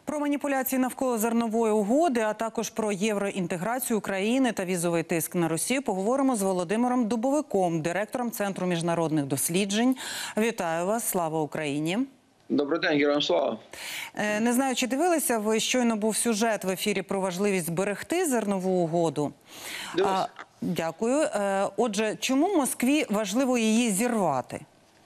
Про маніпуляції навколо зернової угоди, а також про євроінтеграцію України та візовий тиск на Росію поговоримо з Володимиром Дубовиком, директором Центру міжнародних досліджень. Вітаю вас, слава Україні! Добрий день, героям слава. Не знаю, чи дивилися ви, щойно був сюжет в ефірі про важливість зберегти зернову угоду. Дякую. Отже, чому Москві важливо її зірвати?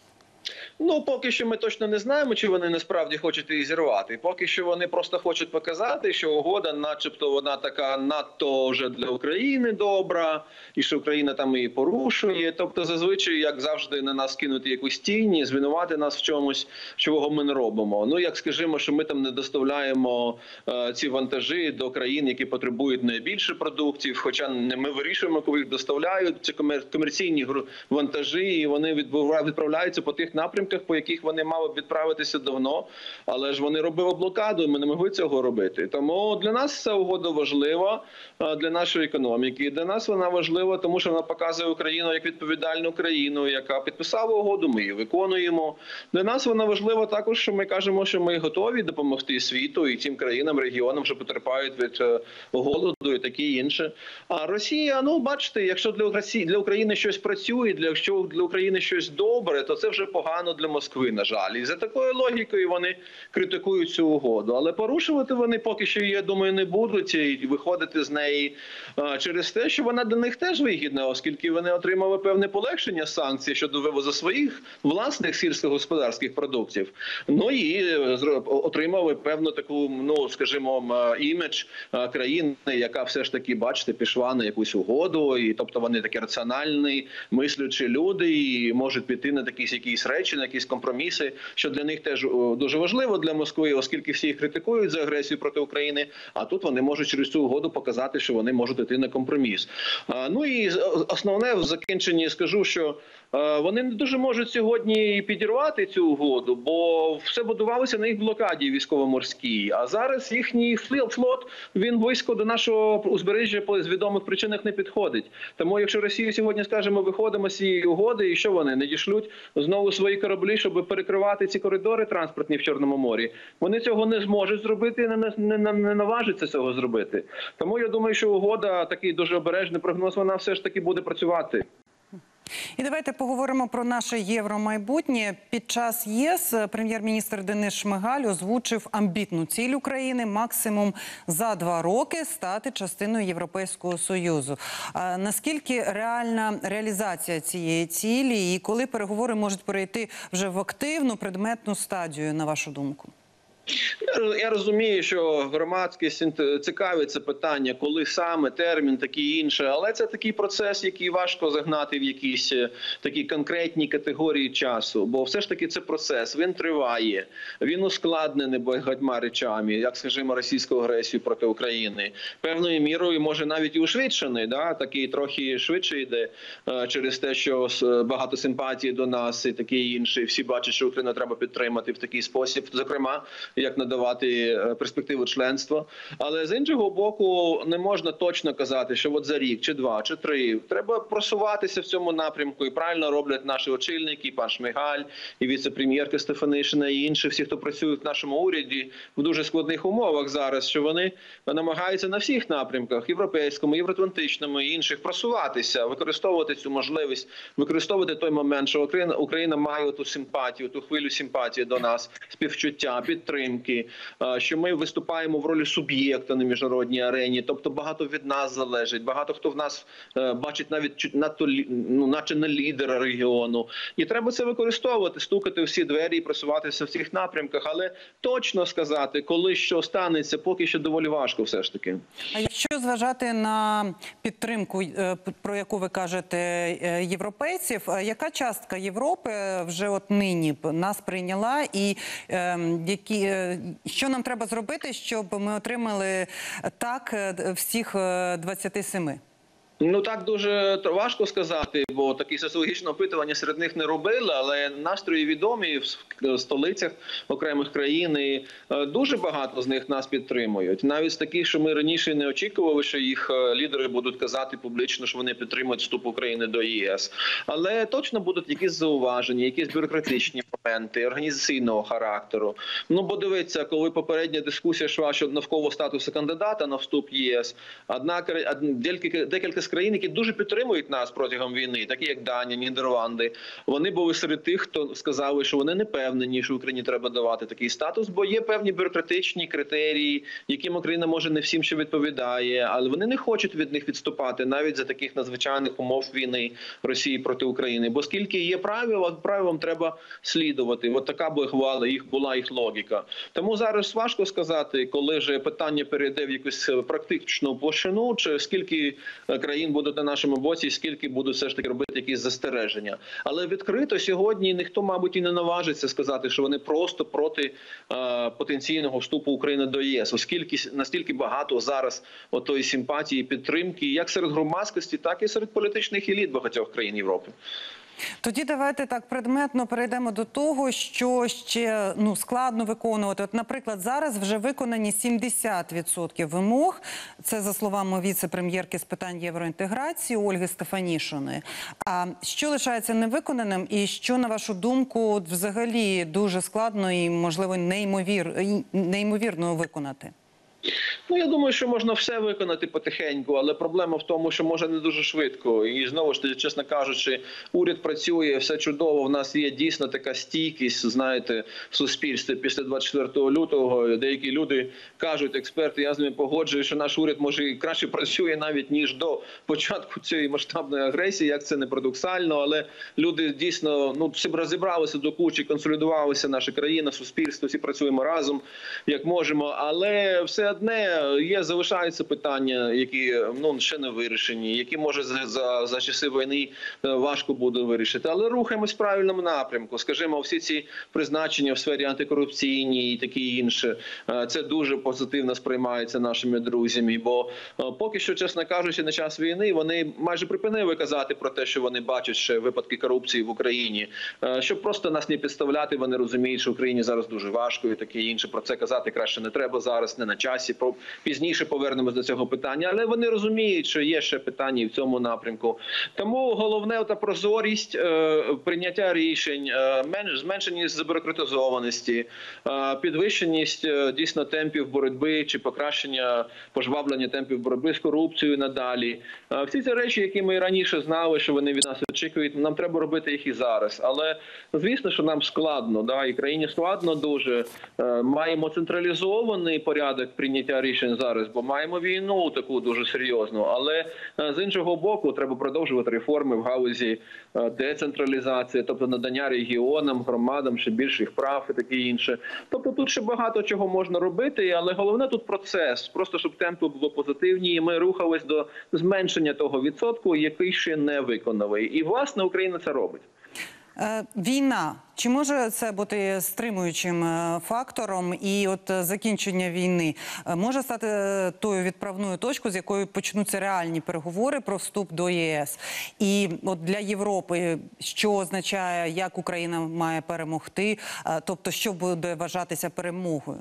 Ну, поки що ми точно не знаємо, чи вони насправді хочуть її зірвати. Поки що вони просто хочуть показати, що угода, начебто, вона така надто вже для України добра, і що Україна там її порушує. Тобто, зазвичай, як завжди, на нас кинути якусь тінь, звинувати нас в чомусь, чого ми не робимо. Ну, як скажімо, що ми там не доставляємо ці вантажі до країн, які потребують найбільше продуктів, хоча не ми вирішуємо, коли їх доставляють. Це комерційні вантажі, і вони відправляються по тих напрямках, по яких вони мали б відправитися давно, але ж вони робили блокаду, і ми не могли цього робити. Тому для нас ця угода важлива, для нашої економіки. Для нас вона важлива, тому що вона показує Україну як відповідальну країну, яка підписала угоду, ми її виконуємо. Для нас вона важлива також, що ми кажемо, що ми готові допомогти світу і тим країнам, регіонам, що потерпають від голоду і таке інше. А Росія, ну, бачите, якщо для України щось працює, якщо для України щось добре, то це вже погано для Москви, на жаль. І за такою логікою вони критикують цю угоду. Але порушувати вони поки що, я думаю, не будуть і виходити з неї через те, що вона для них теж вигідна, оскільки вони отримали певне полегшення санкцій щодо вивозу своїх власних сільськогосподарських продуктів. Ну і отримали певну таку, ну, скажімо, імідж країни, яка все ж таки, бачите, пішла на якусь угоду, і тобто вони такі раціональні, мислячі люди, і можуть піти на якісь речі, на якісь компроміси, що для них теж дуже важливо для Москви, оскільки всі їх критикують за агресію проти України, а тут вони можуть через цю угоду показати, що вони можуть йти на компроміс. Ну і основне в закінченні скажу, що вони не дуже можуть сьогодні підірвати цю угоду, бо все будувалося на їх блокаді військово-морській, а зараз їхній флот, він близько до нашого узбережжя з відомих причинах не підходить. Тому якщо Росія сьогодні скаже, ми виходимо з цієї угоди, і що вони, не дішлють знову свої кораблі, щоб перекривати ці коридори транспортні в Чорному морі, вони цього не зможуть зробити, не наважаться цього зробити. Тому я думаю, що угода, такий дуже обережний прогноз, вона все ж таки буде працювати. І давайте поговоримо про наше євромайбутнє. Під час ЄС прем'єр-міністр Денис Шмигаль озвучив амбітну ціль України максимум за 2 роки стати частиною Європейського Союзу. Наскільки реальна реалізація цієї цілі і коли переговори можуть перейти вже в активну предметну стадію, на вашу думку? Я розумію, що громадськість цікавиться питання, коли саме, термін, таке інше, але це такий процес, який важко загнати в якісь такі конкретні категорії часу, бо все ж таки це процес, він триває, він ускладнений багатьма речами, як, скажімо, російську агресію проти України. Певною мірою, може, навіть і ушвидшений, такий трохи швидше йде через те, що багато симпатії до нас і таке інше, всі бачать, що Україну треба підтримати в такий спосіб, зокрема, як надавати перспективу членства. Але з іншого боку, не можна точно казати, що от за рік, чи 2, чи 3 треба просуватися в цьому напрямку. І правильно роблять наші очільники, пан Шмигаль, і віце-прем'єрка Стефанишина, і інші всі, хто працюють в нашому уряді в дуже складних умовах зараз, що вони намагаються на всіх напрямках, європейському, євроатлантичному і інших, просуватися, використовувати цю можливість, використовувати той момент, що Україна має ту симпатію, ту хвилю симпатії до нас, співчуття, підтримки, що ми виступаємо в ролі суб'єкта на міжнародній арені, тобто багато від нас залежить, багато хто в нас бачить навіть надто, наче не лідера регіону. І треба це використовувати, стукати у всі двері і просуватися в цих напрямках, але точно сказати, коли що станеться, поки що доволі важко все ж таки. А якщо зважати на підтримку, про яку ви кажете, європейців, яка частка Європи вже от нині нас прийняла і що нам треба зробити, щоб ми отримали так всіх 27? Ну так дуже важко сказати, бо такі соціологічні опитування серед них не робили, але настрої відомі в столицях окремих країн, і дуже багато з них нас підтримують. Навіть з таких, що ми раніше не очікували, що їх лідери будуть казати публічно, що вони підтримують вступ України до ЄС. Але точно будуть якісь зауваження, якісь бюрократичні моменти, організаційного характеру. Ну, бо дивіться, коли попередня дискусія йшла щодо навколо статусу кандидата на вступ в ЄС, декілька з країн, які дуже підтримують нас протягом війни, такі як Данія, Нідерланди, вони були серед тих, хто сказали, що вони не певнені, що Україні треба давати такий статус, бо є певні бюрократичні критерії, яким Україна може не всім ще відповідає, але вони не хочуть від них відступати навіть за таких надзвичайних умов війни Росії проти України. Бо скільки є правил, правилам треба слідувати. От така була їх логіка. Тому зараз важко сказати, коли ж питання перейде в якусь практичну площину, чи скільки країн будуть на нашому боці, скільки будуть все ж таки робити якісь застереження. Але відкрито сьогодні ніхто, мабуть, і не наважиться сказати, що вони просто проти потенційного вступу України до ЄС, оскільки настільки багато зараз отої симпатії і підтримки, як серед громадськості, так і серед політичних еліт багатьох країн Європи. Тоді давайте так предметно перейдемо до того, що ще складно виконувати. От, наприклад, зараз вже виконані 70% вимог. Це за словами віце-прем'єрки з питань євроінтеграції Ольги Стефанішиної. А що лишається невиконаним і що, на вашу думку, взагалі дуже складно і, можливо, неймовірно виконати? Ну, я думаю, що можна все виконати потихеньку, але проблема в тому, що може не дуже швидко. І знову ж таки, чесно кажучи, уряд працює, все чудово, в нас є дійсно така стійкість, знаєте, в суспільстві після 24 лютого. Деякі люди кажуть, експерти, я з ними погоджуюсь, що наш уряд може і краще працює навіть, ніж до початку цієї масштабної агресії, як це не парадоксально, але люди дійсно всі розібралися до кучі, консолідувалися, наша країна, суспільство, всі працюємо разом, як можемо, але все одне залишаються питання, які ще не вирішені, які, може, за часи війни важко буде вирішити. Але рухаємось в правильному напрямку. Скажімо, всі ці призначення в сфері антикорупційній і таке інше, це дуже позитивно сприймається нашими друзями. Бо поки що, чесно кажучи, на час війни вони майже припинили казати про те, що вони бачать ще випадки корупції в Україні. Щоб просто нас не підставляти, вони розуміють, що Україні зараз дуже важко і таке інше. Про це казати краще не треба зараз, не на часі. Пізніше повернемось до цього питання, але вони розуміють, що є ще питання і в цьому напрямку. Тому головне – та прозорість, прийняття рішень, зменшеність забюрократизованості, підвищеність дійсно темпів боротьби чи покращення, пожвавлення темпів боротьби з корупцією надалі. Всі ці речі, які ми раніше знали, що вони від нас очікують, нам треба робити їх і зараз. Але, звісно, що нам складно, і країні складно дуже. Маємо централізований порядок прийняття рішень зараз, бо маємо війну таку дуже серйозну. Але з іншого боку, треба продовжувати реформи в галузі децентралізації, тобто надання регіонам, громадам ще більших прав і таке інше. Тобто тут ще багато чого можна робити, але головне тут процес. Просто щоб темпи були позитивні і ми рухались до зменшення того відсотку, який ще не виконали. І, власне, Україна це робить. Війна. Чи може це бути стримуючим фактором? І от закінчення війни може стати тою відправною точкою, з якої почнуться реальні переговори про вступ до ЄС? І от для Європи, що означає, як Україна має перемогти? Тобто, що буде вважатися перемогою?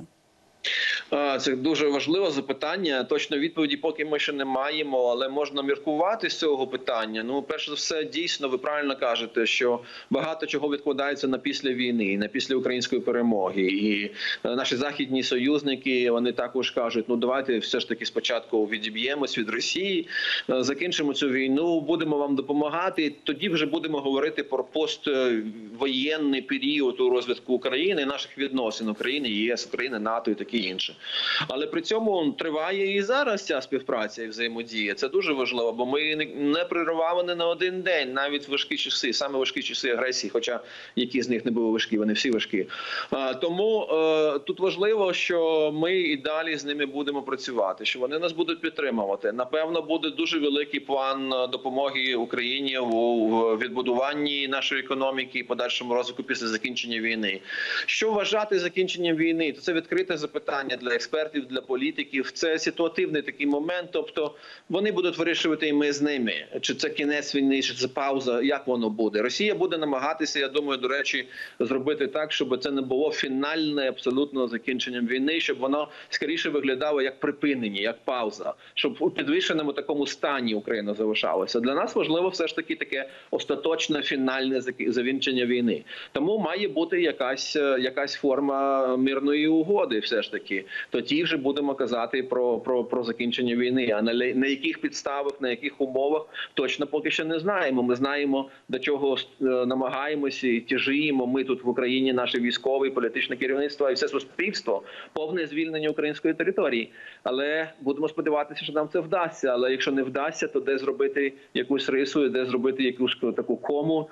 Це дуже важливе запитання. Точно відповіді поки ми ще не маємо, але можна міркувати з цього питання. Перш за все, дійсно, ви правильно кажете, що багато чого відкладається на після війни, на після української перемоги. І наші західні союзники, вони також кажуть, давайте все ж таки спочатку відіб'ємось від Росії, закінчимо цю війну, будемо вам допомагати, тоді вже будемо говорити про поствоєнний період у розвитку України, наших відносин України, ЄС, України, НАТО і таке інше. Але при цьому триває і зараз ця співпраця і взаємодія. Це дуже важливо, бо ми не перервали не на один день, навіть важкі часи, саме важкі часи агресії, хоча які з них не були важкі, вони всі важкі. Тому тут важливо, що ми і далі з ними будемо працювати, що вони нас будуть підтримувати. Напевно, буде дуже великий план допомоги Україні у відбудуванні нашої економіки і подальшому розвитку після закінчення війни. Що вважати закінченням війни? То це відкрите запитання для для експертів, для політиків. Це ситуативний такий момент. Тобто вони будуть вирішувати, і ми з ними. Чи це кінець війни, чи це пауза, як воно буде. Росія буде намагатися, я думаю, до речі, зробити так, щоб це не було фінальне абсолютно закінченням війни, щоб воно скоріше виглядало як припинення, як пауза, щоб у підвішеному такому стані Україна залишалася. Для нас важливо все ж таки таке остаточне фінальне закінчення війни. Тому має бути якась форма мирної угоди, все ж таки. Тоді вже будемо казати про закінчення війни. А на яких підставах, на яких умовах, точно поки що не знаємо. Ми знаємо, до чого намагаємося і тяжіємо ми тут в Україні, наше військове і політичне керівництво і все суспільство, повне звільнення української території. Але будемо сподіватися, що нам це вдасться. Але якщо не вдасться, то де зробити якусь рису, де зробити якусь таку кому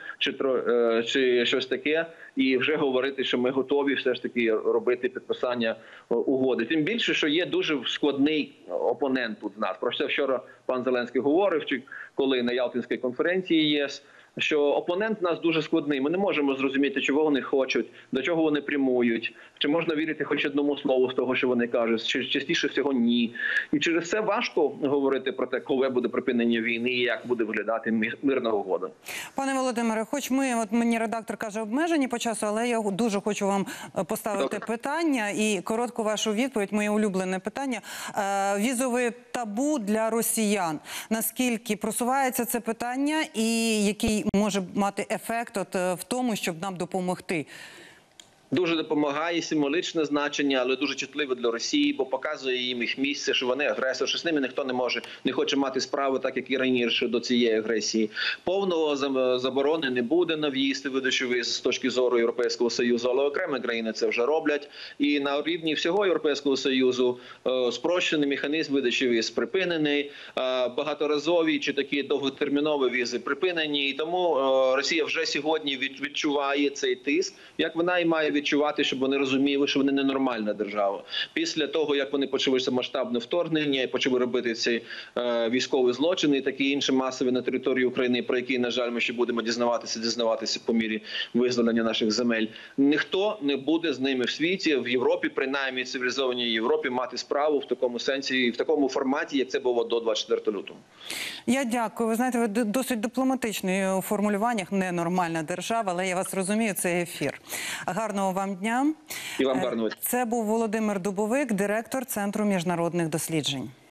чи щось таке, і вже говорити, що ми готові все ж таки робити підписання угоди. Тим більше, що є дуже складний опонент тут в нас. Про це вчора пан Зеленський говорив, коли на Ялтинській конференції ЄС, що опонент у нас дуже складний. Ми не можемо зрозуміти, чого вони хочуть, до чого вони прямують, чи можна вірити хоч одному слову з того, що вони кажуть, чи частіше всього ні. І через це важко говорити про те, коли буде припинення війни і як буде виглядати мирна угода. Пане Володимире, хоч мені редактор каже обмежені по часу, але я дуже хочу вам поставити питання і коротку вашу відповідь, моє улюблене питання. Візове табу для росіян. Наскільки просувається це питання і який може мати ефект в тому, щоб нам допомогти? Дуже допомагає, символічне значення, але дуже чутливе для Росії, бо показує їм їх місце, що вони агресор, що з ними ніхто не хоче мати справи, так як і раніше до цієї агресії. Повного заборони не буде на в'їзд і видачу віз з точки зору Європейського Союзу, але окремі країни це вже роблять. І на рівні всього Європейського Союзу спрощений механізм видачі віз припинений, багаторазові чи такі довготермінові візи припинені. І тому Росія вже сьогодні відчуває цей тиск, як вона і має відчувати, щоб вони розуміли, що вони ненормальна держава. Після того, як вони почалися масштабне вторгнення і почали робити ці військові злочини і такі інші масові на території України, про які, на жаль, ми ще будемо дізнаватися по мірі визволення наших земель. Ніхто не буде з ними в світі, в Європі, принаймні цивілізованій Європі, мати справу в такому сенсі і в такому форматі, як це було до 24 лютого. Я дякую. Ви знаєте, ви досить дипломатичний у формулюваннях. Ненормальна держава, але я вас розумію, це ефір. Гарного вам дня. І вам гарного. Це був Володимир Дубовик, директор Центру міжнародних досліджень.